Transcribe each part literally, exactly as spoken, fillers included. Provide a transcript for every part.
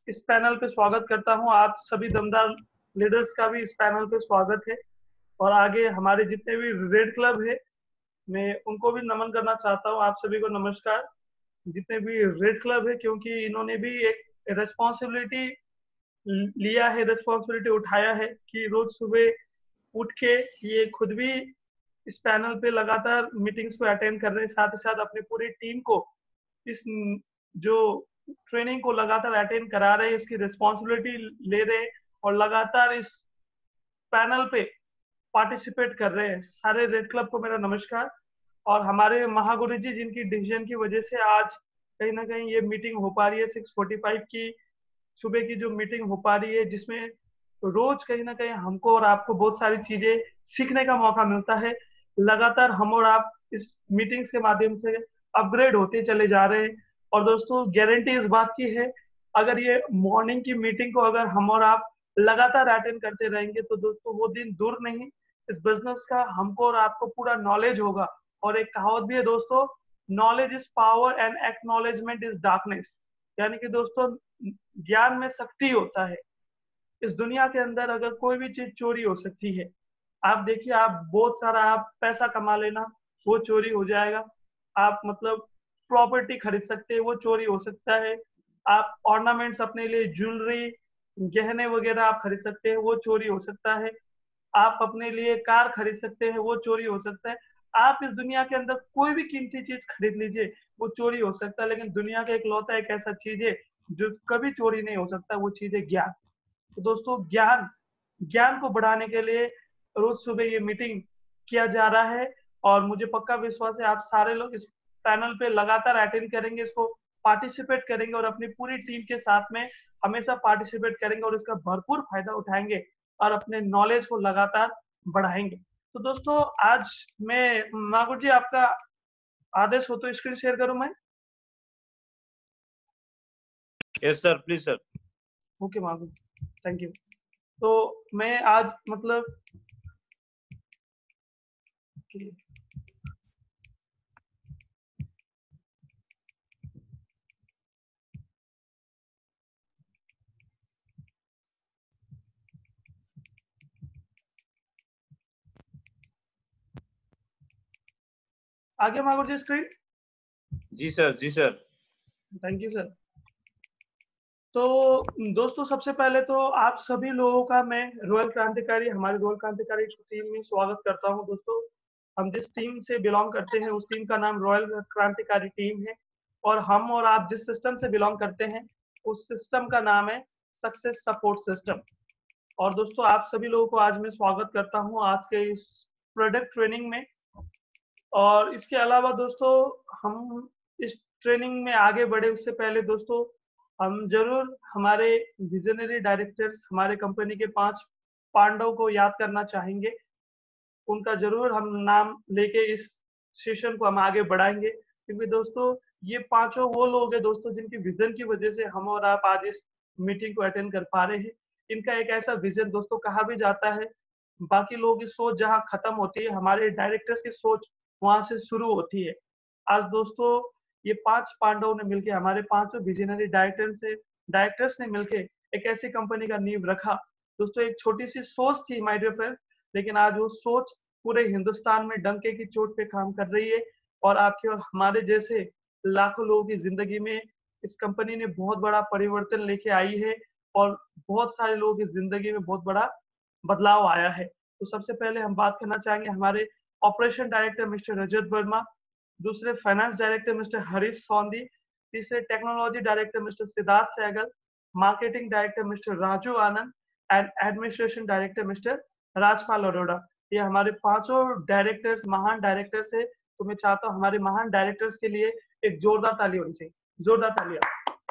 इस पैनल पे स्वागत करता हूं। आप सभी दमदार लीडर्स का भी इस पैनल पे स्वागत है। और आगे हमारे जितने भी रेड क्लब है, मैं उनको भी नमन करना चाहता हूं। आप सभी को नमस्कार। जितने भी रेड क्लब है, क्योंकि इन्होंने भी एक रेस्पॉन्सिबिलिटी लिया है, रेस्पॉन्सिबिलिटी उठाया है कि रोज सुबह उठ के ये खुद भी इस पैनल पे लगातार मीटिंग्स को अटेंड कर रहे हैं, साथ ही साथ अपनी पूरी टीम को इस जो ट्रेनिंग को लगातार अटेंड करा रहे हैं, इसकी रिस्पॉन्सिबिलिटी ले रहे हैं और लगातार इस पैनल पे पार्टिसिपेट कर रहे हैं। सारे रेड क्लब को मेरा नमस्कार। और हमारे महागुरु जी, जिनकी डिसीजन की वजह से आज कहीं ना कहीं ये मीटिंग हो पा रही है, सिक्स फोर्टी फाइव की सुबह की जो मीटिंग हो पा रही है, जिसमें रोज कहीं ना कहीं हमको और आपको बहुत सारी चीजें सीखने का मौका मिलता है। लगातार हम और आप इस मीटिंग्स के माध्यम से अपग्रेड होते चले जा रहे हैं। और दोस्तों, गारंटी इस बात की है, अगर ये मॉर्निंग की मीटिंग को अगर हम और आप लगातार अटेंड करते रहेंगे तो दोस्तों वो दिन दूर नहीं, इस बिजनेस का हमको और आपको पूरा नॉलेज होगा। और एक कहावत भी है दोस्तों, knowledge is power and acknowledgement is darkness. यानी कि दोस्तों, ज्ञान में शक्ति होता है। इस दुनिया के अंदर अगर कोई भी चीज चोरी हो सकती है। आप देखिए, आप बहुत सारा आप पैसा कमा लेना, वो चोरी हो जाएगा। आप मतलब प्रॉपर्टी खरीद सकते हैं, वो चोरी हो सकता है। आप ऑर्नामेंट्स अपने लिए ज्वेलरी गहने वगैरह आप खरीद सकते हैं, वो चोरी हो सकता है। आप अपने लिए कार खरीद सकते हैं, वो चोरी हो सकता है। आप इस दुनिया के अंदर कोई भी कीमती चीज खरीद लीजिए, वो चोरी हो सकता है। लेकिन दुनिया का इकलौता एक ऐसा चीज है जो कभी चोरी नहीं हो सकता, वो चीज है ज्ञान। तो दोस्तों, ज्ञान ज्ञान को बढ़ाने के लिए रोज सुबह ये मीटिंग किया जा रहा है। और मुझे पक्का विश्वास है आप सारे लोग इस पैनल पे लगातार अटेंड करेंगे, इसको पार्टिसिपेट करेंगे और अपनी पूरी टीम के साथ में हमेशा पार्टिसिपेट करेंगे और इसका भरपूर फायदा उठाएंगे और अपने नॉलेज को लगातार बढ़ाएंगे। तो दोस्तों, आज मैं मागुर जी, आपका आदेश हो तो स्क्रीन शेयर करूं मैं? Yes sir, please sir. Okay मागुर, थैंक यू। तो मैं आज मतलब आगे मागुर जी स्क्रीन। जी सर, जी सर। Thank you sir. तो दोस्तों, सबसे पहले तो आप सभी लोगों का मैं रॉयल क्रांतिकारी हमारे रॉयल क्रांतिकारी टीम में स्वागत करता हूं। दोस्तों, हम जिस टीम से बिलोंग करते हैं उस टीम का नाम रॉयल क्रांतिकारी टीम है। और हम और आप जिस सिस्टम से बिलोंग करते हैं उस सिस्टम का नाम है सक्सेस सपोर्ट सिस्टम। और दोस्तों, आप सभी लोगों को आज मैं स्वागत करता हूं आज के इस प्रोडक्ट ट्रेनिंग में। और इसके अलावा दोस्तों, हम इस ट्रेनिंग में आगे बढ़े उससे पहले दोस्तों, हम जरूर हमारे विजनरी डायरेक्टर्स, हमारे कंपनी के पांच पांडव को याद करना चाहेंगे। उनका जरूर हम नाम लेके इस सेशन को हम आगे बढ़ाएंगे, क्योंकि दोस्तों ये पांचों वो लोग हैं दोस्तों जिनकी विजन की वजह से हम और आप आज इस मीटिंग को अटेंड कर पा रहे हैं। इनका एक ऐसा विजन दोस्तों, कहा भी जाता है बाकी लोगों की सोच जहाँ खत्म होती है, हमारे डायरेक्टर्स की सोच वहां से शुरू होती है। आज दोस्तों, ये पांच पांडवों ने मिलकर, हमारे पांचों विजनरी डायरेक्टर से डायरेक्टर्स ने मिलकर एक ऐसी कंपनी का नींव रखा। दोस्तों, एक छोटी सी सोच थी माय डियर फ्रेंड, लेकिन आज वो सोच पूरे हिंदुस्तान में डंके की चोट पे काम कर रही है। और आपके और हमारे जैसे लाखों लोगों की जिंदगी में इस कंपनी ने बहुत बड़ा परिवर्तन लेके आई है और बहुत सारे लोगों की जिंदगी में बहुत बड़ा बदलाव आया है। तो सबसे पहले हम बात करना चाहेंगे हमारे operation director mister Rajat Verma, दूसरे finance director mister Harish Sondhi, तीसरे technology director mister Siddharth Sehgal, marketing director mister Raju Anand and administration director mister Rajpal Arora. ये हमारे पांचों डायरेक्टर्स महान डायरेक्टर्स है। तो मैं चाहता हूँ हमारे महान डायरेक्टर्स के लिए एक जोरदार ताली होनी चाहिए, जोरदार तालियां।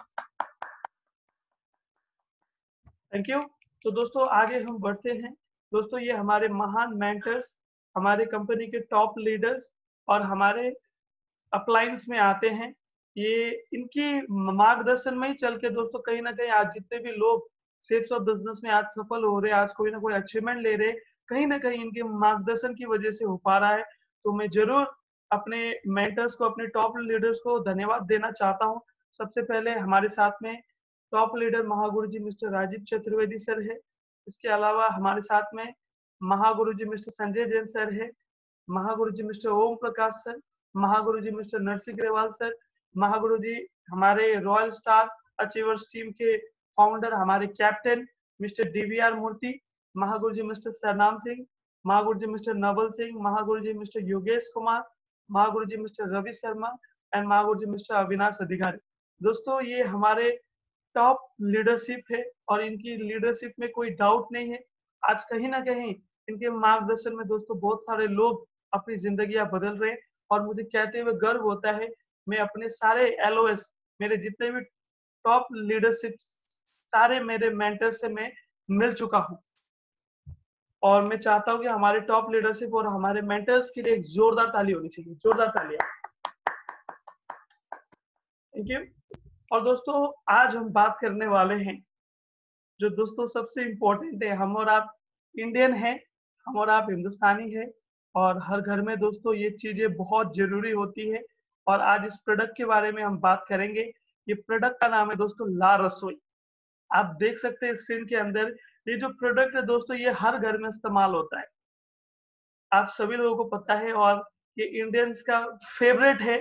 Thank you. तो दोस्तों, आगे हम बढ़ते हैं। दोस्तों, ये हमारे महान मेंटर्स, हमारे कंपनी के टॉप लीडर्स और हमारे अपलाइंस में आते हैं। ये इनकी मार्गदर्शन में ही चल के दोस्तों, कहीं ना कहीं आज जितने भी लोग सेल्स और बिजनेस में आज सफल हो रहे हैं, आज कोई ना कोई अचीवमेंट ले रहे हैं, कहीं ना कहीं इनके मार्गदर्शन की वजह से हो पा रहा है। तो मैं जरूर अपने मेंटर्स को, अपने टॉप लीडर्स को धन्यवाद देना चाहता हूँ। सबसे पहले हमारे साथ में टॉप लीडर महागुरु जी मिस्टर राजीव चतुर्वेदी सर है। इसके अलावा हमारे साथ में महागुरु जी मिस्टर संजय जैन सर है, महागुरु जी मिस्टर ओम प्रकाश सर, महागुरु जी मिस्टर नरसिंह ग्रेवाल सर, महागुरु जी हमारे रॉयल स्टार अचीवर्स टीम के फाउंडर हमारे कैप्टन मिस्टर डीवीआर मूर्ति, महागुरु जी मिस्टर सरनाम सिंह, महागुरु जी मिस्टर नवल सिंह, महागुरु जी मिस्टर योगेश कुमार, महागुरु जी मिस्टर रवि शर्मा एंड महागुरु जी मिस्टर अविनाश अधिकारी। दोस्तों ये हमारे टॉप लीडरशिप है और इनकी लीडरशिप में कोई डाउट नहीं है। आज कहीं न कहीं इनके मार्गदर्शन में दोस्तों बहुत सारे लोग अपनी ज़िंदगियाँ बदल रहे हैं और मुझे कहते हुए गर्व होता है, मैं अपने सारे एलओएस मेरे जितने भी टॉप लीडरशिप सारे मेरे मेंटर से मैं मिल चुका हूँ। और मैं चाहता हूँ कि हमारे टॉप लीडरशिप और हमारे मेंटर्स के लिए एक जोरदार ताली होनी चाहिए, जोरदार तालियाँ। Thank you. और दोस्तों आज हम बात करने वाले हैं जो दोस्तों सबसे इम्पोर्टेंट है, हम और आप इंडियन हैं, हम और आप हिंदुस्तानी हैं और हर घर में दोस्तों ये चीज़ें बहुत ज़रूरी होती है और आज इस प्रोडक्ट के बारे में हम बात करेंगे। ये प्रोडक्ट का नाम है दोस्तों ला रसोई। आप देख सकते हैं स्क्रीन के अंदर ये जो प्रोडक्ट है दोस्तों ये हर घर में इस्तेमाल होता है। आप सभी लोगों को पता है और ये इंडियंस का फेवरेट है।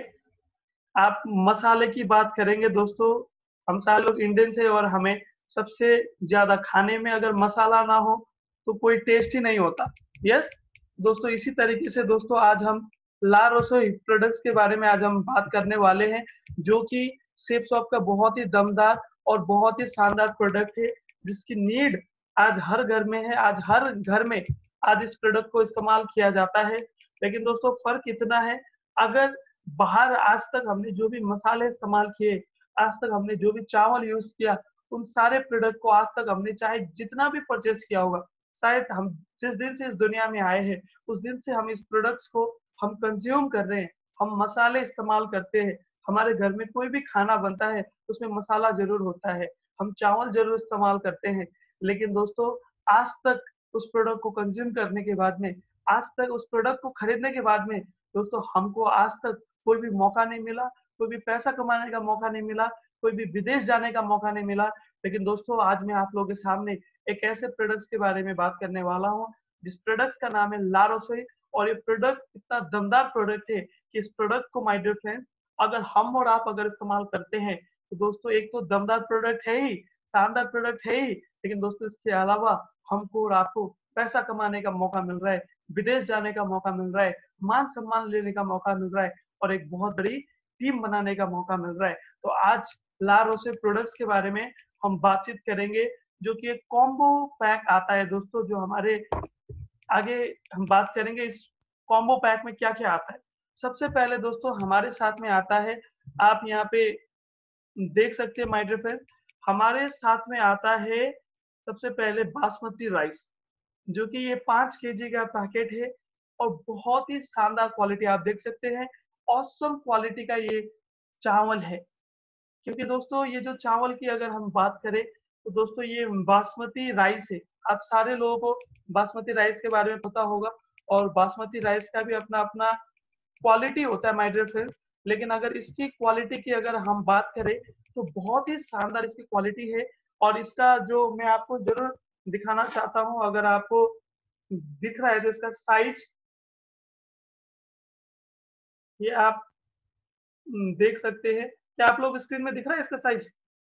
आप मसाले की बात करेंगे दोस्तों, हम सारे लोग इंडियंस हैं और हमें सबसे ज़्यादा खाने में अगर मसाला ना हो, तो कोई टेस्ट ही नहीं होता। यस, दोस्तों इसी तरीके से दोस्तों आज हम ला रसोई प्रोडक्ट्स के बारे में आज हम बात करने वाले हैं, जो कि शेफ शॉप का बहुत ही दमदार और बहुत ही शानदार प्रोडक्ट है, जिसकी नीड आज हर घर में है, आज हर घर में आज इस प्रोडक्ट को इस्तेमाल किया जाता है। लेकिन दोस्तों फ़र्क इतना है, अगर बाहर आज तक हमने जो भी मसाले इस्तेमाल किए, आज तक हमने जो भी चावल यूज़ किया, उन सारे प्रोडक्ट को आज तक हमने चाहे जितना भी परचेज़ किया होगा, शायद हम जिस दिन से इस दुनिया में आए हैं, उस दिन से हम इस प्रोडक्ट्स को हम कंज़्यूम कर रहे हैं, हम मसाले इस्तेमाल करते हैं। हमारे घर में कोई भी खाना बनता है, उसमें मसाला ज़रूर होता है, हम चावल ज़रूर इस्तेमाल करते हैं। लेकिन दोस्तों आज तक उस प्रोडक्ट को कंज़्यूम करने के बाद में, आज तक उस प्रोडक्ट को खरीदने के बाद में दोस्तों हमको आज तक कोई भी मौका नहीं मिला, कोई भी पैसा कमाने का मौका नहीं मिला, कोई भी विदेश जाने का मौका नहीं मिला। लेकिन दोस्तों आज मैं आप लोगों के सामने एक ऐसे प्रोडक्ट्स के बारे में बात करने वाला हूँ, जिस प्रोडक्ट्स का नाम है ला रसोई और ये प्रोडक्ट इतना दमदार प्रोडक्ट है कि इस प्रोडक्ट को माय डियर फ्रेंड्स अगर हम और आप अगर इस्तेमाल करते हैं, तो दोस्तों एक तो दमदार प्रोडक्ट है ही, शानदार प्रोडक्ट है ही, लेकिन दोस्तों इसके अलावा हमको और आपको पैसा कमाने का मौका मिल रहा है, विदेश जाने का मौका मिल रहा है, मान-सम्मान लेने का मौका मिल रहा है और एक बहुत बड़ी टीम बनाने का मौका मिल रहा है। तो आज ला रोसे प्रोडक्ट्स के बारे में हम बातचीत करेंगे, जो कि एक कॉम्बो पैक आता है दोस्तों, जो हमारे आगे हम बात करेंगे इस कॉम्बो पैक में क्या-क्या आता है। सबसे पहले दोस्तों हमारे साथ में आता है, आप यहाँ पे देख सकते हैं माय डियर फ्रेंड, हमारे साथ में आता है सबसे पहले बासमती राइस, जो कि ये पाँच केजी का पैकेट है और बहुत ही शानदार क्वालिटी आप देख सकते हैं, ऑसम क्वालिटी का ये चावल है। क्योंकि दोस्तों ये जो चावल की अगर हम बात करें, तो दोस्तों ये बासमती राइस है। आप सारे लोगों को बासमती राइस के बारे में पता होगा और बासमती राइस का भी अपना-अपना क्वालिटी होता है माय डियर फ्रेंड्स। लेकिन अगर इसकी क्वालिटी की अगर हम बात करें, तो बहुत ही शानदार इसकी क्वालिटी है और इसका जो मैं आपको ज़रूर दिखाना चाहता हूँ, अगर आपको दिख रहा है तो इसका साइज़ ये आप उम, देख सकते हैं। क्या आप लोग स्क्रीन में दिख रहा है इसका साइज़?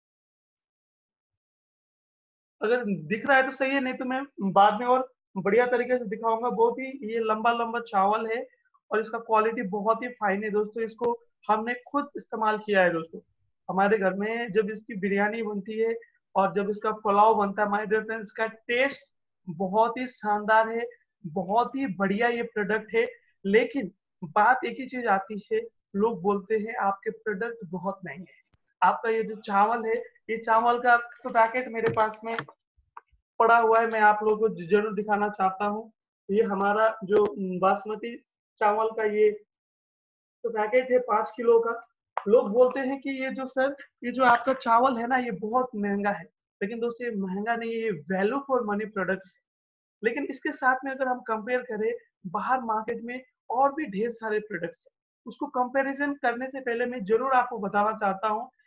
अगर दिख रहा है तो सही है, नहीं तो मैं बाद में और बढ़िया तरीके से दिखाऊँगा। बहुत ही ये लंबा-लंबा चावल है और इसका क्वालिटी बहुत ही फाइन है दोस्तों। इसको हमने खुद इस्तेमाल किया है दोस्तों। हमारे घर में जब इसकी बिरयानी बनती है और जब इसका पुलाव बनता है माय डियर फ्रेंड्स, इसका टेस्ट बहुत ही शानदार है, बहुत ही बढ़िया ये प्रोडक्ट है। लेकिन बात एक ही चीज़ आती है, लोग बोलते हैं आपके प्रोडक्ट बहुत महँगे हैं। आपका ये जो चावल है, ये चावल का तो पैकेट मेरे पास में पड़ा हुआ है, मैं आप लोगों को ज़रूर दिखाना चाहता हूँ। ये हमारा जो उम, बासमती चावल का ये तो पैकेट है पाँच किलो का। लोग बोलते हैं कि ये जो सर, ये जो आपका चावल है ना, ये बहुत महँगा है। लेकिन दोस्तों ये महँगा नहीं है, ये वैल्यू फॉर मनी प्रोडक्ट्स है। लेकिन इसके साथ में अगर हम कंपेयर करें, बाहर मार्केट में और भी ढेर सारे प्रोडक्ट्स हैं। उसको कंपैरिज़न करने से पहले मैं ज़रूर आपको बताना चाहता हूँ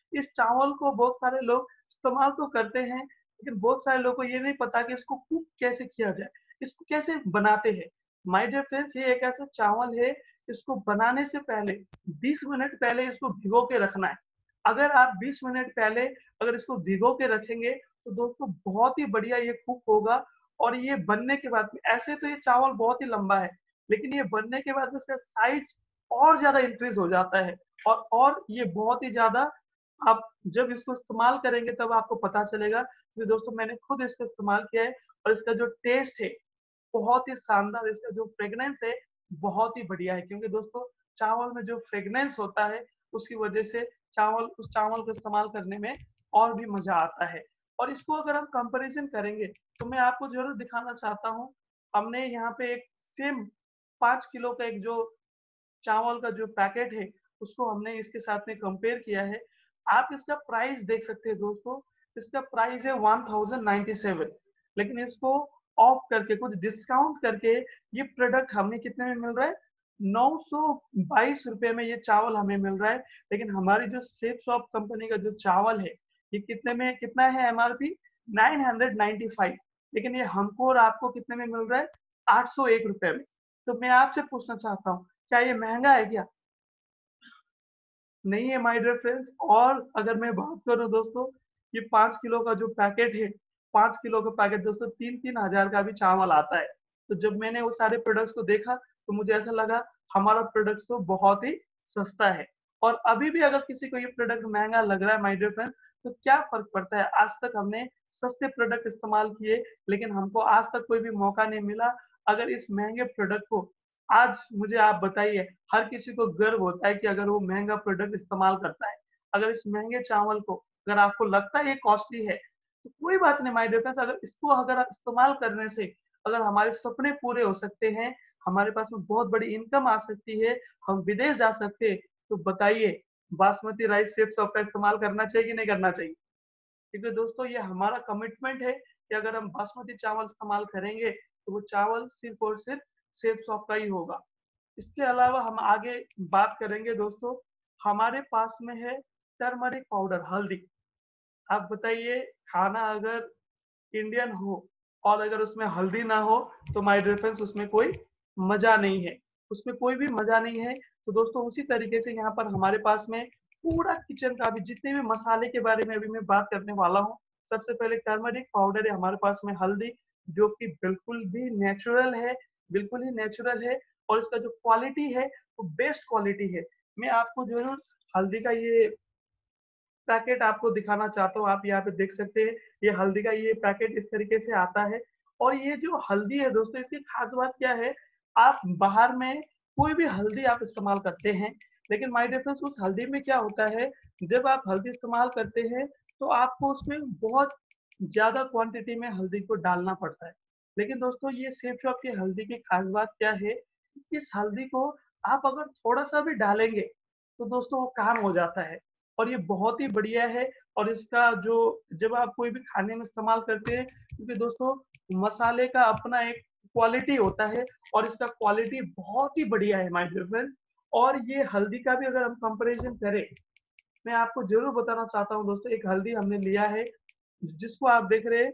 इस चावल को बहुत सारे लोग इस्तेमाल तो करते हैं, लेकिन बहुत सारे लोगों को ये नहीं पता कि इसको कुक कैसे किया जाए, इसको कैसे बनाते हैं। माय डियर फ्रेंड्स, ये एक ऐसा चावल है, इसको बनाने से पहले बीस मिनट पहले इसको भिगो के रखना है। अगर आप बीस मिनट पहले अगर इसको भिगो के रखेंगे, तो दोस्तों बहुत ही बढ़िया ये कुक होगा। और ये बनने के बाद में, ऐसे तो ये चावल बहुत ही लंबा है, लेकिन ये बनने के बाद में इसका साइज़ और ज़्यादा इंक्रीज़ हो जाता है। और और ये बहुत ही ज़्यादा, आप जब इसको इस्तेमाल करेंगे तब आपको पता चलेगा। कि दोस्तों मैंने खुद इसका इस्तेमाल किया है और इसका जो टेस्ट है, बहुत ही शानदार, इसका जो फ्रेग्रेंस है, बहुत ही बढ़िया है। क्योंकि दोस्तों चावल में जो फ्रेग्रेंस होता है, उसकी वजह से चावल उस चावल को इस्तेमाल करने में और भी मज़ा आता है। और इसको अगर हम कंपैरिज़न करेंगे, तो मैं आपको ज़रूर दिखाना चाहता हूँ। हमने यहाँ पे एक सेम पाँच किलो का एक जो चावल का जो पैकेट है, उसको हमने इसके साथ में कंपेयर किया है। आप इसका प्राइस देख सकते हैं दोस्तों, इसका प्राइस है वन थाउज़ेंड नाइंटी सेवन, लेकिन इसको ऑफ करके, कुछ डिस्काउंट करके, ये प्रोडक्ट हमें कितने में मिल रहा है? नौ सौ बाईस रुपए में ये चावल हमें मिल रहा है। लेकिन हमारी जो सेफ शॉप कंपनी का जो चावल है, ये कितने में, कितना है MRP? Nine hundred ninety five, लेकिन ये हमको और आपको कितने में मिल रहा है? आठ सौ एक रुपए में। तो मैं आपसे पूछना चाहता हूँ, क्या ये महँगा है क्या? नहीं है माय डियर फ्रेंड्स। और अगर मैं बात करूँ दोस्तों, ये पाँच किलो का जो पैकेट है, पाँच किलो का पैकेट दोस्तों तीन तीन हज़ार का भी चावल आता है। तो जब मैंने वो सारे प्रोडक्ट्स को देखा, तो मुझे ऐसा लगा हमारा प्रोडक्ट्स तो बहुत ही सस्ता है। और अभी भी अगर किसी को ये प्रोडक्ट महँगा लग रहा है माय डियर फ्रेंड्स, तो क्या फ़र्क पड़ता है? आज तक हमने सस्ते प्रोडक्ट इस्तेमाल किए, लेकिन हमको आज तक कोई भी मौका नहीं मिला। अगर इस महँगे प्रोडक्ट को, आज मुझे आप बताइए, हर किसी को गर्व होता है कि अगर वो महँगा प्रोडक्ट इस्तेमाल करता है। अगर इस महँगे चावल को, अगर आपको लगता है ये कॉस्टली है, तो कोई बात नहीं माय डियर फ्रेंड्स, अगर इसको अगर इस्तेमाल करने से अगर हमारे सपने पूरे हो सकते हैं, हमारे पास में बहुत बड़ी इनकम आ सकती है, हम विदेश जा सकते हैं, तो बताइए बासमती राइस सेफ शॉप का इस्तेमाल करना चाहिए कि नहीं करना चाहिए? क्योंकि दोस्तों ये हमारा कमिटमेंट है कि अगर हम बासमती चावल इस्तेमाल करेंगे, तो वो चावल सिर्फ़ और सिर्फ़ सेफ शॉप का ही होगा। इसके अलावा हम आगे बात करेंगे दोस्तों, हमारे पास में है टर्मरिक पाउडर, हल्दी। आप बताइए, खाना अगर इंडियन हो और अगर उसमें हल्दी ना हो, तो माय डियर फ्रेंड्स उसमें कोई मज़ा नहीं है, उसमें कोई भी मज़ा नहीं है। तो दोस्तों उसी तरीके से यहाँ पर हमारे पास में पूरा किचन का भी जितने भी मसाले के बारे में अभी मैं बात करने वाला हूँ। सबसे पहले टर्मरिक पाउडर है हमारे पास में, हल्दी, जो कि बिल्कुल भी नेचुरल है, बिल्कुल ही नेचुरल है। और इसका जो क्वालिटी है, वो बेस्ट क्वालिटी है। मैं आपको ज़रूर हल्दी का ये पैकेट आपको दिखाना चाहता हूँ। आप यहाँ पे देख सकते हैं, ये हल्दी का ये पैकेट इस तरीके से आता है। और ये जो हल्दी है दोस्तों, इसकी खास बात क्या है, आप बाहर में कोई भी हल्दी आप इस्तेमाल करते हैं, लेकिन माय डियर फ्रेंड्स उस हल्दी में क्या होता है, जब आप हल्दी इस्तेमाल करते हैं, तो आपको उसमें बहुत ज़्यादा क्वांटिटी में हल्दी को डालना पड़ता है। लेकिन दोस्तों ये सेफ शॉप की हल्दी की खास बात क्या है, इस हल्दी को आप अगर थोड़ा-सा भी डालेंगे, तो दोस्तों वो काम हो जाता है। और ये बहुत ही बढ़िया है। और इसका जो, जब आप कोई भी खाने में इस्तेमाल करते हैं, क्योंकि दोस्तों मसाले का अपना एक क्वालिटी होता है और इसका क्वालिटी बहुत ही बढ़िया है माय डियर फ्रेंड। और ये हल्दी का भी अगर हम कंपैरिज़न करें, मैं आपको ज़रूर बताना चाहता हूँ दोस्तों, एक हल्दी हमने लिया है, जिसको आप देख रहे हैं,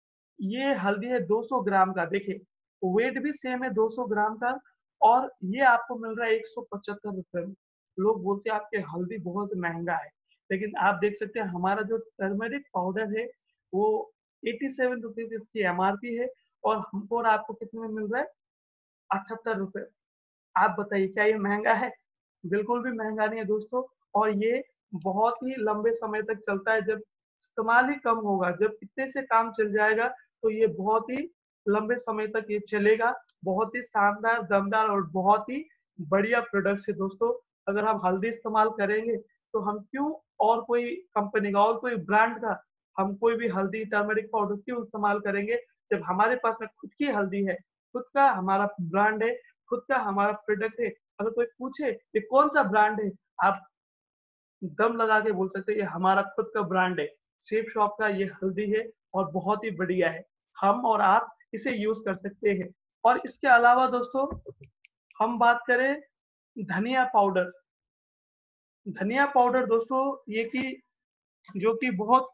ये हल्दी है दो सौ ग्राम का, देखिए वेट भी सेम है दो सौ ग्राम का। और ये आपको मिल रहा है एक सौ पचहत्तर रुपए में। लोग बोलते हैं आपके हल्दी बहुत महँगा है, लेकिन आप देख सकते हैं हमारा जो टर्मरिक पाउडर है, वो सत्तासी रुपीज़ इसकी एमआरपी है। और हमको और आपको कितने में मिल रहा है? अठहत्तर रुपए। आप बताइए क्या ये महँगा है? बिल्कुल भी महँगा नहीं है दोस्तों। और ये बहुत ही लंबे समय तक चलता है, जब इस्तेमाल ही कम होगा, जब इतने से काम चल जाएगा, तो ये बहुत ही लंबे समय तक ये चलेगा। बहुत ही शानदार, दमदार और बहुत ही बढ़िया प्रोडक्ट्स है दोस्तों। अगर हम हल्दी इस्तेमाल करेंगे, तो हम क्यों और कोई कंपनी का और कोई ब्रांड का हम कोई भी हल्दी, टर्मरिक पाउडर क्यों इस्तेमाल करेंगे, जब हमारे पास में खुद की हल्दी है, खुद का हमारा ब्रांड है, खुद का हमारा प्रोडक्ट है। अगर कोई पूछे ये कौन-सा ब्रांड है, आप दम लगा के बोल सकते हैं ये हमारा खुद का ब्रांड है। सेफ शॉप का ये हल्दी है और बहुत ही बढ़िया है। हम और आप इसे यूज़ कर सकते हैं। और इसके अलावा दोस्तों हम बात करें धनिया पाउडर। धनिया पाउडर दोस्तों, ये कि जो कि बहुत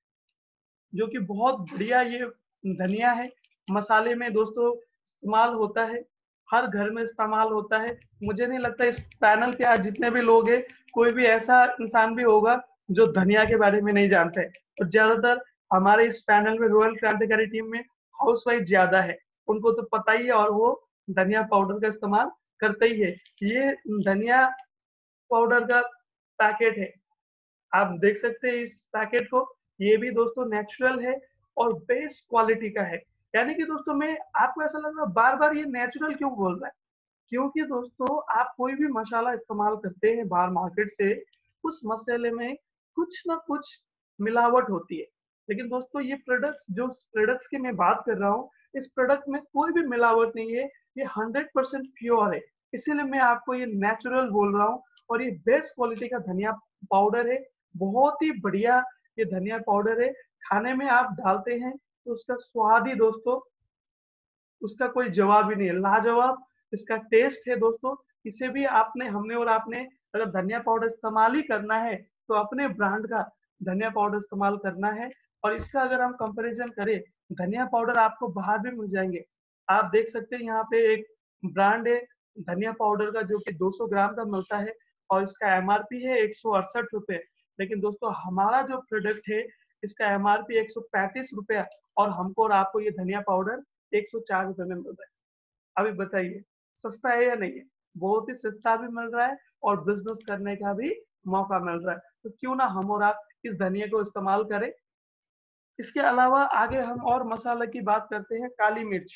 जो कि बहुत बढ़िया ये धनिया है। मसाले में दोस्तों इस्तेमाल होता है, हर घर में इस्तेमाल होता है। मुझे नहीं लगता इस पैनल पे आज जितने भी लोग हैं, कोई भी ऐसा इंसान भी होगा जो धनिया के बारे में नहीं जानता है। और ज़्यादातर हमारे इस पैनल में रॉयल क्रांतिकारी टीम में हाउसवाइफ ज़्यादा है, उनको तो पता ही है और वो धनिया पाउडर का इस्तेमाल करते ही है। ये धनिया पाउडर का पैकेट है, आप देख सकते हैं इस पैकेट को। ये भी दोस्तों नेचुरल है और बेस्ट क्वालिटी का है। यानी कि दोस्तों मैं आपको ऐसा लग रहा है बार-बार ये नेचुरल क्यों बोल रहा है? क्योंकि दोस्तों आप कोई भी मसाला इस्तेमाल करते हैं बाहर मार्केट से, उस मसाले में कुछ ना कुछ मिलावट होती है। लेकिन दोस्तों ये प्रोडक्ट्स जो प्रोडक्ट्स की मैं बात कर रहा हूँ, इस प्रोडक्ट में कोई भी मिलावट नहीं है, ये हंड्रेड परसेंट प्योर है। इसीलिए मैं आपको ये नेचुरल बोल रहा हूँ और ये बेस्ट क्वालिटी का धनिया पाउडर है। बहुत ही बढ़िया ये धनिया पाउडर है। खाने में आप डालते हैं तो उसका स्वाद ही दोस्तों उसका कोई जवाब ही नहीं है, लाजवाब इसका टेस्ट है दोस्तों। इसे भी आपने हमने और आपने अगर धनिया पाउडर इस्तेमाल ही करना है, तो अपने ब्रांड का धनिया पाउडर इस्तेमाल करना है। और इसका अगर हम कंपैरिज़न करें, धनिया पाउडर आपको बाहर भी मिल जाएँगे। आप देख सकते हैं यहाँ पे एक ब्रांड है धनिया पाउडर का जो कि दो सौ ग्राम का मिलता है और इसका एमआरपी है एक सौ अड़सठ रुपए। लेकिन दोस्तों हमारा जो प्रोडक्ट है, इसका एमआरपी एक सौ पैंतीस रुपए और हमको और आपको ये धनिया पाउडर एक सौ चार रुपए में मिल रहा है। अभी बताइए सस्ता है या नहीं है? बहुत ही सस्ता भी मिल रहा है और बिज़नेस करने का भी मौका मिल रहा है। तो क्यों ना हम और आप इस धनिया को इस्तेमाल करें। इसके अलावा आगे हम और मसाला की बात करते हैं काली मिर्च।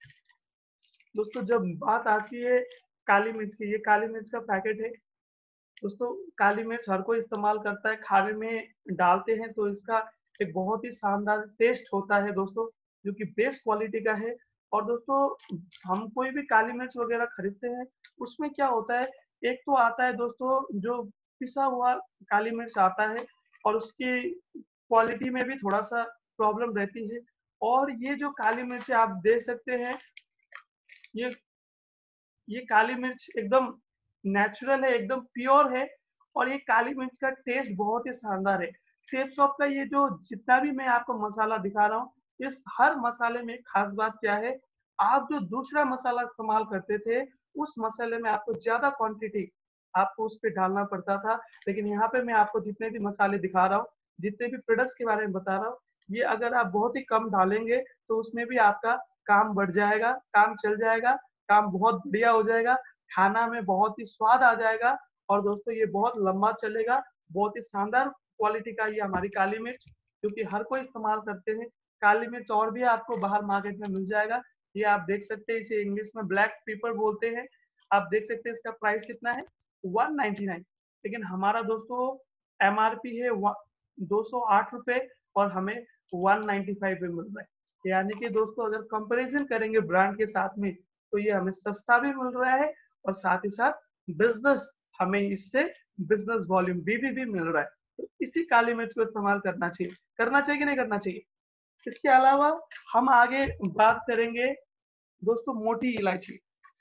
दोस्तों जब बात आती है काली मिर्च की, ये काली मिर्च का पैकेट है। दोस्तों काली मिर्च हर कोई इस्तेमाल करता है, खाने में डालते हैं तो इसका एक बहुत ही शानदार टेस्ट होता है दोस्तों, जो कि बेस्ट क्वालिटी का है। और दोस्तों हम कोई भी काली मिर्च वगैरह खरीदते हैं, उसमें क्या होता है, एक तो आता है दोस्तों जो पिसा हुआ काली मिर्च आता है और उसकी क्वालिटी में भी थोड़ा-सा प्रॉब्लम रहती है। और ये जो काली मिर्च है आप देख सकते हैं, ये ये काली मिर्च एकदम नेचुरल है, एकदम प्योर है और ये काली मिर्च का टेस्ट बहुत ही शानदार है। शेफ शॉप का ये जो जितना भी मैं आपको मसाला दिखा रहा हूँ, इस हर मसाले में खास बात क्या है, आप जो दूसरा मसाला इस्तेमाल करते थे, उस मसाले में आपको ज़्यादा क्वांटिटी आपको उस पे डालना पड़ता था। लेकिन यहाँ पे मैं आपको जितने भी मसाले दिखा रहा हूँ, जितने भी प्रोडक्ट्स के बारे में बता रहा हूँ, ये अगर आप बहुत ही कम डालेंगे, तो उसमें भी आपका काम बढ़ जाएगा, काम चल जाएगा, काम बहुत बढ़िया हो जाएगा, खाना में बहुत ही स्वाद आ जाएगा और दोस्तों ये बहुत लंबा चलेगा, बहुत ही शानदार क्वालिटी का ये हमारी काली मिर्च, क्योंकि हर कोई इस्तेमाल करते हैं। काली मिर्च और भी आपको बाहर मार्केट में मिल जाएगा, ये आप देख सकते हैं, इसे इंग्लिश में ब्लैक पेपर बोलते हैं। आप देख सकते हैं इसका प्राइस कितना है, वन नाइंटी नाइन। लेकिन हमारा दोस्तों एमआरपी है व दो सौ आठ रुपए और हमें वन नाइंटी फाइव में मिल रहा है। यानी कि दोस्तों अगर कंपैरिज़न करेंगे ब्रांड के साथ में, तो ये हमें सस्ता भी मिल रहा है और साथ ही साथ बिज़नेस हमें इससे बिज़नेस वॉल्यूम भी भी भी मिल रहा है। तो इसी काली मिर्च को इस्तेमाल करना चाहिए। करना चाहिए कि नहीं करना चाहिए? इसके अलावा हम आगे बात करेंगे दोस्तों मोटी इलायची।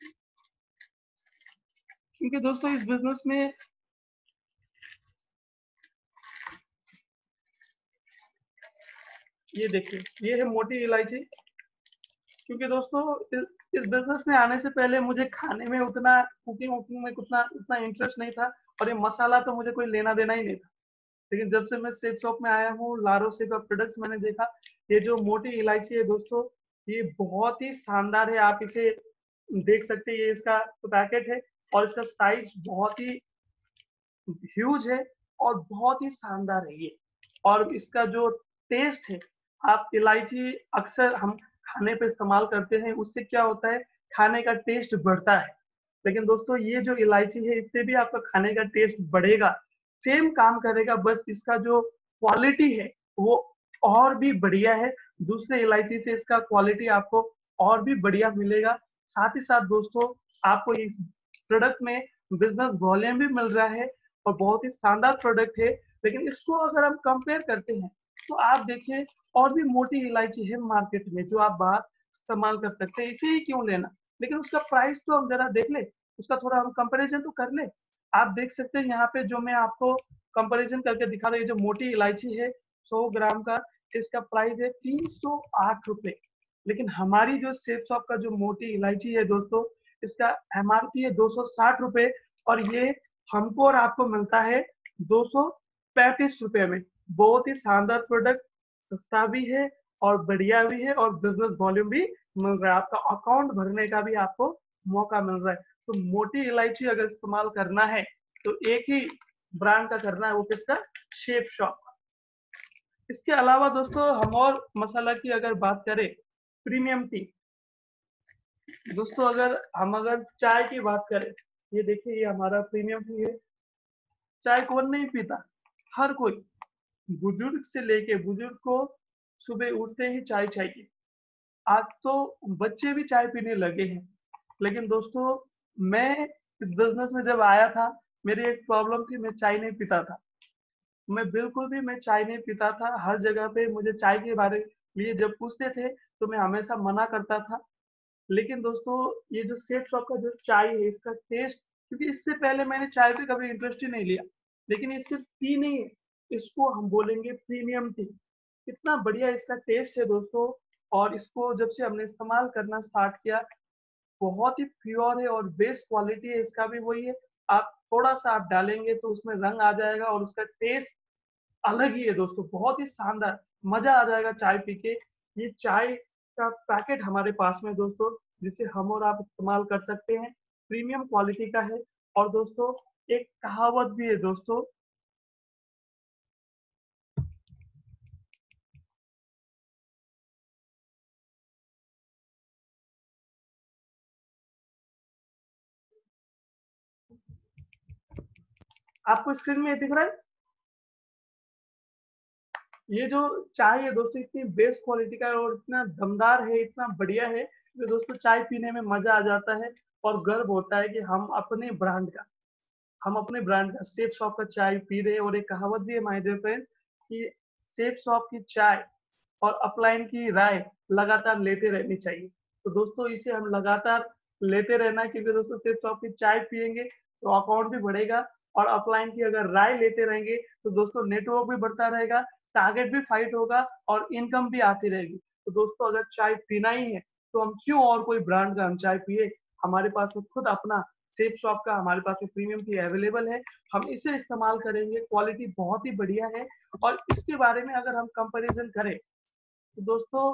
क्योंकि दोस्तों इस बिज़नेस में ये देखिए, ये है मोटी इलायची। क्योंकि दोस्तों इस इस बिज़नेस में आने से पहले मुझे खाने में उतना कुकिंग वुकिंग में उतना उतना इंटरेस्ट नहीं था और ये मसाला तो मुझे कोई लेना-देना ही नहीं था। लेकिन जब से मैं सेफ शॉप में आया हूँ, लारोसे का प्रोडक्ट्स मैंने देखा, ये जो मोटी इलायची है दोस्तों, ये बहुत ही शानदार है। आप इसे देख सकते हैं, ये इसका पैकेट है और इसका साइज़ बहुत ही ह्यूज है और बहुत ही शानदार है ये। और इसका जो टेस्ट है, आप इलायची अक्सर हम खाने पे इस्तेमाल करते हैं, उससे क्या होता है, खाने का टेस्ट बढ़ता है। लेकिन दोस्तों ये जो इलायची है, इससे भी आपका खाने का टेस्ट बढ़ेगा, सेम काम करेगा, बस इसका जो क्वालिटी है, वो और भी बढ़िया है। दूसरे इलायची से इसका क्वालिटी आपको और भी बढ़िया मिलेगा। साथ ही साथ दोस्तों, आपको इस प्रोडक्ट में बिज़नेस वॉल्यूम भी मिल रहा है और बहुत ही शानदार प्रोडक्ट है। लेकिन इसको अगर हम कंपेयर करते हैं, तो आप देखिए और भी मोटी इलायची है मार्केट में जो आप बाहर इस्तेमाल कर सकते हैं, इसे ही क्यों लेना? लेकिन उसका प्राइस तो हम ज़रा देख लें, उसका थोड़ा हम कंपैरिज़न तो कर लें। आप देख सकते हैं यहाँ पे जो मैं आपको कंपैरिजन करके दिखा रहा हूँ। ये जो मोटी इलायची है सौ ग्राम का, इसका प्राइस है तीन सौ आठ रुपए। लेकिन हमारी जो सेफ शॉप का जो मोटी इलायची है दोस्तों, इसका एमआरपी है दो सौ साठ रुपए और ये हमको और आपको मिलता है दो सौ पैंतीस रुपए में। बहुत ही शानदार प्रोडक्ट, सस्ता भी है और बढ़िया भी है और बिजनेस वॉल्यूम भी मिल रहा है, आपका अकाउंट भरने का भी आपको मौका मिल रहा है। तो मोटी इलायची अगर इस्तेमाल करना है तो एक ही ब्रांड का करना है, वो किसका? Safe Shop. इसके अलावा दोस्तों हम और मसाला की अगर बात करें, प्रीमियम टी दोस्तों, अगर हम अगर चाय की बात करें, ये देखिए ये हमारा प्रीमियम टी है। चाय कौन नहीं पीता? हर कोई, बुजुर्ग से लेके बुजुर्ग को सुबह उठते ही चाय चाहिए। आज तो बच्चे भी चाय पीने लगे हैं। लेकिन दोस्तों मैं इस बिजनेस में जब आया था, मेरी एक प्रॉब्लम थी, मैं चाय नहीं पीता था। मैं बिल्कुल भी मैं चाय नहीं पीता था। हर जगह पे मुझे चाय के बारे लिए जब पूछते थे तो मैं हमेशा मना करता था। लेकिन दोस्तों ये जो सेठ शॉप का जो चाय है, इसका टेस्ट, क्योंकि इससे पहले मैंने चाय पे कभी इंटरेस्ट ही नहीं लिया, लेकिन ये सिर्फ टी नहीं है, इसको हम बोलेंगे प्रीमियम टी। इतना बढ़िया इसका टेस्ट है दोस्तों, और इसको जब से हमने इस्तेमाल करना स्टार्ट किया, बहुत ही प्योर है और बेस्ट क्वालिटी है इसका भी वही है। आप थोड़ा सा आप डालेंगे तो उसमें रंग आ जाएगा और उसका टेस्ट अलग ही है दोस्तों, बहुत ही शानदार, मजा आ जाएगा चाय पी के। ये चाय का पैकेट हमारे पास में दोस्तों, जिसे हम और आप इस्तेमाल कर सकते हैं, प्रीमियम क्वालिटी का है। और दोस्तों एक कहावत भी है दोस्तों, आपको स्क्रीन में ये दिख रहा है? ये जो चाय है दोस्तों, इतनी बेस्ट क्वालिटी का है और इतना दमदार है, इतना बढ़िया है कि दोस्तों चाय पीने में मजा आ जाता है और गर्व होता है कि हम अपने ब्रांड का हम अपने ब्रांड का सेफ शॉप का चाय पी रहे हैं। और एक कहावत भी है माय डियर फ्रेंड कि सेफ शॉप की चाय और अपलाइन की राय लगातार लेते रहनी चाहिए। तो दोस्तों इसे हम लगातार लेते रहना है, क्योंकि दोस्तों सेफ शॉप की चाय पियेंगे तो अकाउंट भी बढ़ेगा, और अपलाइन की अगर राय लेते रहेंगे तो दोस्तों नेटवर्क भी बढ़ता रहेगा, टारगेट भी फाइट होगा और इनकम भी आती रहेगी। तो दोस्तों अगर चाय पीना ही है तो हम क्यों और कोई ब्रांड का हम चाय पिए? हमारे पास में खुद अपना सेफ शॉप का हमारे पास में प्रीमियम टी अवेलेबल है, हम इसे इस्तेमाल करेंगे, क्वालिटी बहुत ही बढ़िया है। और इसके बारे में अगर हम कंपैरिजन करें तो दोस्तों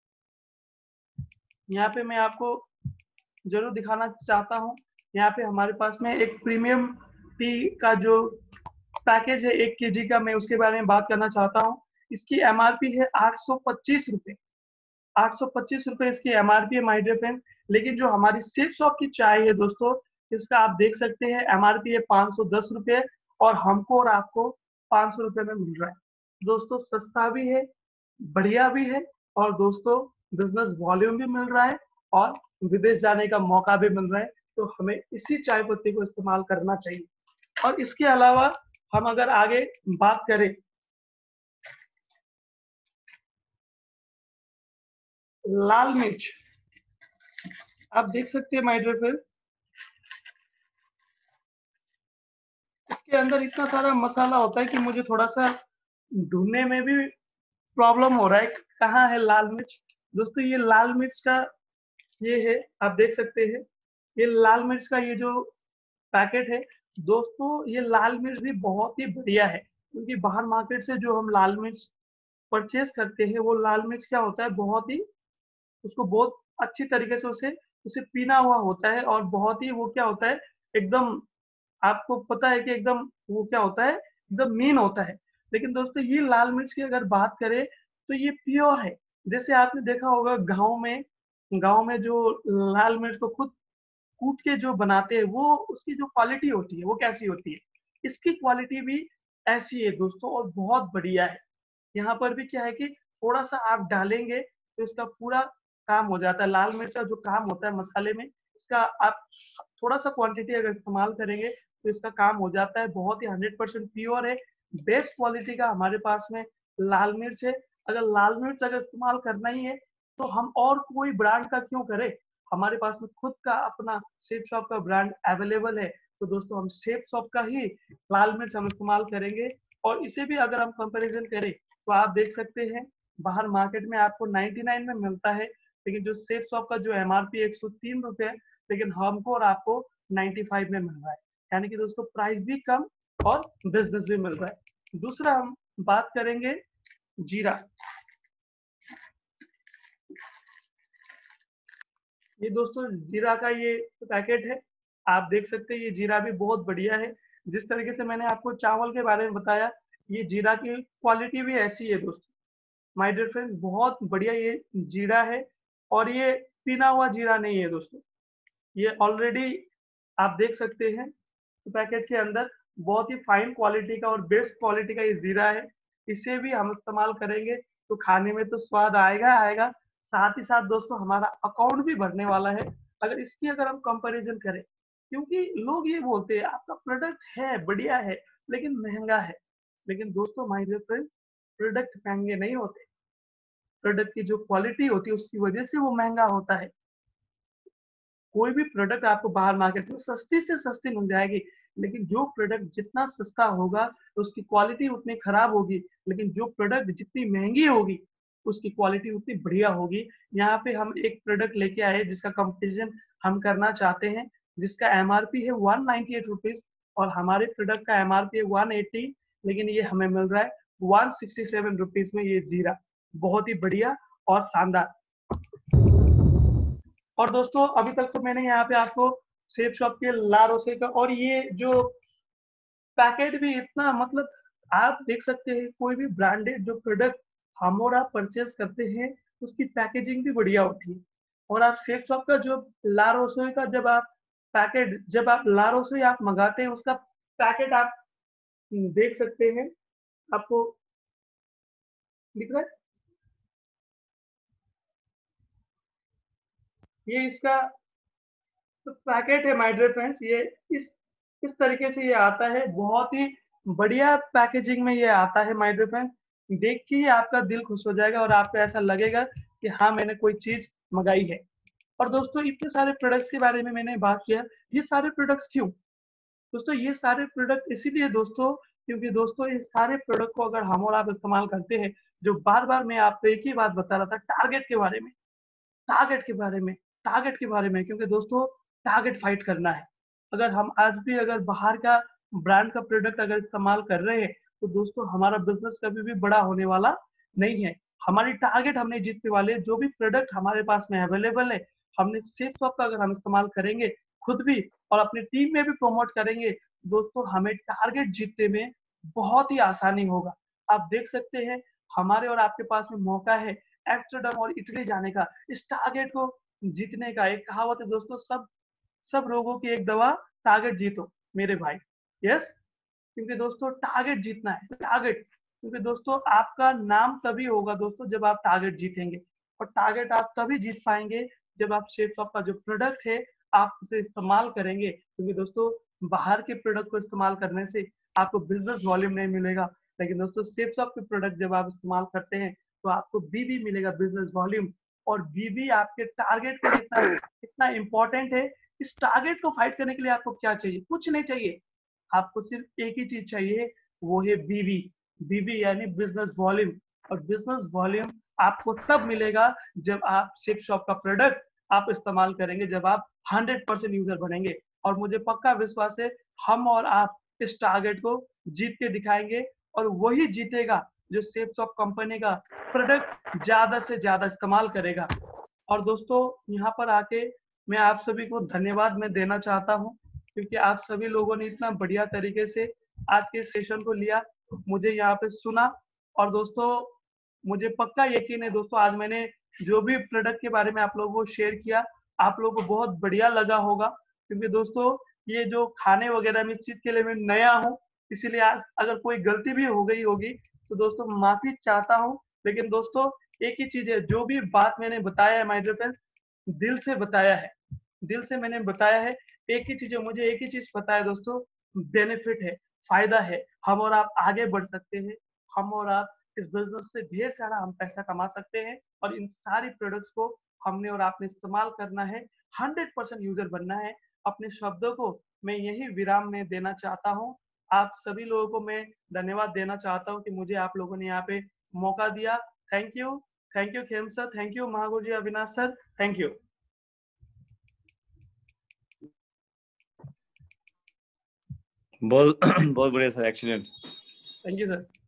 यहाँ पे मैं आपको जरूर दिखाना चाहता हूँ। यहाँ पे हमारे पास में एक प्रीमियम टी का जो पैकेज है एक केजी का, मैं उसके बारे में बात करना चाहता हूँ। इसकी एमआरपी है आठ सौ पच्चीस रुपए। आठ सौ पच्चीस रुपए इसकी एमआरपी है माय डियर फ्रेंड। लेकिन जो हमारी सेफ शॉप की चाय है दोस्तों, इसका आप देख सकते हैं एमआरपी है पाँच सौ दस रुपए और हमको और आपको पाँच सौ रुपए में मिल रहा है। दोस्तों सस्ता भी है, बढ़िया भी है, और दोस्तों बिजनेस वॉल्यूम भी मिल रहा है और विदेश जाने का मौका भी मिल रहा है। तो हमें इसी चाय पत्ती को इस्तेमाल करना चाहिए। और इसके अलावा हम अगर आगे बात करें, लाल मिर्च आप देख सकते हैं माय डियर फ्रेंड, इसके अंदर इतना सारा मसाला होता है कि मुझे थोड़ा सा ढूंढने में भी प्रॉब्लम हो रहा है, कहाँ है लाल मिर्च। दोस्तों ये लाल मिर्च का ये है, आप देख सकते हैं, ये लाल मिर्च का ये जो पैकेट है दोस्तों, ये लाल मिर्च भी बहुत ही बढ़िया है, क्योंकि बाहर मार्केट से जो हम लाल मिर्च परचेज करते हैं, वो लाल मिर्च क्या होता है, बहुत ही उसको बहुत अच्छी तरीके से उसे उसे पीना हुआ होता है, और बहुत ही वो क्या होता है, एकदम आपको पता है कि एकदम वो क्या होता है, एकदम मीन होता है। लेकिन दोस्तों ये लाल मिर्च की अगर बात करें तो ये प्योर है। जैसे आपने देखा होगा गाँव में गाँव में जो लाल मिर्च को खुद कूट के जो बनाते हैं, वो उसकी जो क्वालिटी होती है वो कैसी होती है, इसकी क्वालिटी भी ऐसी है दोस्तों, और बहुत बढ़िया है। यहाँ पर भी क्या है कि थोड़ा-सा आप डालेंगे तो इसका पूरा काम हो जाता है। लाल मिर्च का जो काम होता है मसाले में, इसका आप थोड़ा-सा क्वांटिटी अगर इस्तेमाल करेंगे तो इसका काम हो जाता है। बहुत ही हंड्रेड परसेंट प्योर है, बेस्ट क्वालिटी का हमारे पास में लाल मिर्च है। अगर लाल मिर्च अगर इस्तेमाल करना ही है तो हम और कोई ब्रांड का क्यों करें? हमारे पास में खुद का अपना सेफ शॉप का ब्रांड अवेलेबल है। तो दोस्तों हम शेफ शॉप का ही लाल मिर्च हम इस्तेमाल करेंगे। और इसे भी अगर हम कंपैरिजन करें तो आप देख सकते हैं बाहर मार्केट में आपको निन्यानवे में मिलता है, लेकिन जो शेफ शॉप का जो एमआरपी एक सौ तीन रुपए है, लेकिन हमको और आपको पचानवे में मिल रहा है। यानी कि दोस्तों प्राइस भी कम और बिजनेस भी मिल रहा है। दूसरा हम बात करेंगे जीरा। ये दोस्तों जीरा का ये पैकेट है, आप देख सकते हैं ये जीरा भी बहुत बढ़िया है। जिस तरीके से मैंने आपको चावल के बारे में बताया, ये जीरा की क्वालिटी भी ऐसी है दोस्तों। माय डियर फ्रेंड्स, बहुत बढ़िया ये जीरा है और ये पिना हुआ जीरा नहीं है दोस्तों। ये ऑलरेडी आप देख सकते हैं पैकेट के अंदर बहुत ही फाइन क्वालिटी का और बेस्ट क्वालिटी का ये जीरा है। इसे भी हम इस्तेमाल करेंगे तो खाने में तो स्वाद आएगा आएगा, साथ ही साथ दोस्तों हमारा अकाउंट भी बढ़ने वाला है अगर इसकी अगर हम कंपैरिजन करें। क्योंकि लोग ये बोलते हैं आपका प्रोडक्ट है बढ़िया है लेकिन महंगा है। लेकिन दोस्तों माय डियर फ्रेंड्स, प्रोडक्ट महंगे नहीं होते, प्रोडक्ट की जो क्वालिटी होती है उसकी वजह से वो महंगा होता है। कोई भी प्रोडक्ट आपको बाहर मार्केट में सस्ती से सस्ती मिल जाएगी, लेकिन जो प्रोडक्ट जितना सस्ता होगा उसकी क्वालिटी उतनी खराब होगी, लेकिन जो प्रोडक्ट जितनी महंगी होगी उसकी क्वालिटी उतनी बढ़िया होगी। यहाँ पे हम एक प्रोडक्ट लेके आए जिसका कंपैरिजन हम करना चाहते हैं, जिसका एमआरपी है एक सौ अट्ठानवे रुपीस और हमारे प्रोडक्ट का एमआरपी है एक सौ अस्सी, लेकिन ये हमें मिल रहा है एक सौ सरसठ रुपीस में ये जीरा। बहुत ही बढ़िया और शानदार। और दोस्तों अभी तक तो मैंने यहाँ पे आपको सेफ शॉप के ला रोसे का और ये जो पैकेट भी इतना मतलब आप देख सकते हैं कोई भी ब्रांडेड जो प्रोडक्ट हम और आप परचेज करते हैं उसकी पैकेजिंग भी बढ़िया होती है। और आप सेफ शॉप का जो ला रोसोई का जब आप पैकेट जब आप ला रोसोई आप मंगाते हैं उसका पैकेट आप देख सकते हैं, आपको दिख रहा है ये इसका तो पैकेट है माय डियर फ्रेंड्स। ये इस इस तरीके से ये आता है, बहुत ही बढ़िया पैकेजिंग में ये आता है माय डियर फ्रेंड्स। देख के ही आपका दिल खुश हो जाएगा और आपको ऐसा लगेगा कि हाँ मैंने कोई चीज मंगाई है। और दोस्तों इतने सारे प्रोडक्ट्स के बारे में मैंने बात किया, ये सारे प्रोडक्ट्स क्यों? दोस्तों ये सारे प्रोडक्ट इसीलिए दोस्तों क्योंकि दोस्तों ये सारे प्रोडक्ट को अगर हम और आप इस्तेमाल करते हैं, जो बार बार मैं आपको एक ही बात बता रहा था टारगेट के बारे में, टारगेट के बारे में टारगेट के बारे में क्योंकि दोस्तों टारगेट फाइट करना है। अगर हम आज भी अगर बाहर का ब्रांड का प्रोडक्ट अगर इस्तेमाल कर रहे हैं तो दोस्तों हमारा बिजनेस कभी भी बड़ा होने वाला नहीं है। हमारी टारगेट हमने जीतने वाले जो भी प्रोडक्ट हमारे पास में अवेलेबल है, हमने सेफ शॉप का अगर हम इस्तेमाल करेंगे खुद भी और अपनी टीम में भी प्रमोट करेंगे, दोस्तों हमें टारगेट जीतने में बहुत ही आसानी होगा। आप देख सकते हैं हमारे और आपके पास में मौका है एम्स्टर्डम और इटली जाने का, इस टारगेट को जीतने का। एक कहावत है दोस्तों, सब सब रोगों की एक दवा टारगेट जीतो मेरे भाई। यस, क्योंकि दोस्तों टारगेट जीतना है, टारगेट। क्योंकि दोस्तों आपका नाम तभी होगा दोस्तों जब आप टारगेट जीतेंगे और टारगेट आप तभी जीत पाएंगे जब आप शेफ शॉप का जो प्रोडक्ट है आप उसे इस्तेमाल करेंगे। क्योंकि दोस्तों बाहर के प्रोडक्ट को इस्तेमाल करने से आपको बिजनेस वॉल्यूम नहीं मिलेगा, लेकिन दोस्तों शेफ शॉप के प्रोडक्ट जब आप इस्तेमाल करते हैं तो आपको बीबी मिलेगा, बिजनेस वॉल्यूम। और बीबी आपके टारगेट के कितना कितना इंपॉर्टेंट है। इस टारगेट को फाइट करने के लिए आपको क्या चाहिए? कुछ नहीं चाहिए, आपको सिर्फ एक ही चीज चाहिए, वो है बीवी। बीवी यानी बिजनेस वॉल्यूम। और बिजनेस वॉल्यूम आपको तब मिलेगा जब आप सिप शॉप का प्रोडक्ट आप इस्तेमाल करेंगे, जब आप हंड्रेड परसेंट यूजर बनेंगे। और मुझे पक्का विश्वास है हम और आप इस टारगेट को जीत के दिखाएंगे और वही जीतेगा जो सेफ शॉप कंपनी का प्रोडक्ट ज्यादा से ज्यादा इस्तेमाल करेगा। और दोस्तों यहाँ पर आके मैं आप सभी को धन्यवाद मैं देना चाहता हूँ, क्योंकि आप सभी लोगों ने इतना बढ़िया तरीके से आज के सेशन को लिया, मुझे यहाँ पे सुना। और दोस्तों मुझे पक्का यकीन है दोस्तों आज मैंने जो भी प्रोडक्ट के बारे में आप लोगों को शेयर किया, आप लोगों को बहुत बढ़िया लगा होगा। क्योंकि दोस्तों ये जो खाने वगैरह में इस चीज के लिए मैं नया हूँ, इसीलिए आज अगर कोई गलती भी हो गई होगी तो दोस्तों माफी चाहता हूँ। लेकिन दोस्तों एक ही चीज है, जो भी बात मैंने बताया है माय डियर फ्रेंड्स, दिल से बताया है, दिल से मैंने बताया है। एक ही चीज है, मुझे एक ही चीज पता है दोस्तों, बेनिफिट है, फायदा है, हम और आप आगे बढ़ सकते हैं, हम और आप इस बिजनेस से ढेर सारा हम पैसा कमा सकते हैं। और इन सारी प्रोडक्ट्स को हमने और आपने इस्तेमाल करना है, हंड्रेड परसेंट यूजर बनना है, अपने शब्दों को मैं यही विराम में देना चाहता हूँ। आप सभी लोगों को मैं धन्यवाद देना चाहता हूँ कि मुझे आप लोगों ने यहाँ पे मौका दिया। Thank you, thank you Khem sir, thank you महागुरु जी अविनाश सर, थैंक यू। बहुत बहुत बढ़िया sir, excellent. Thank you sir.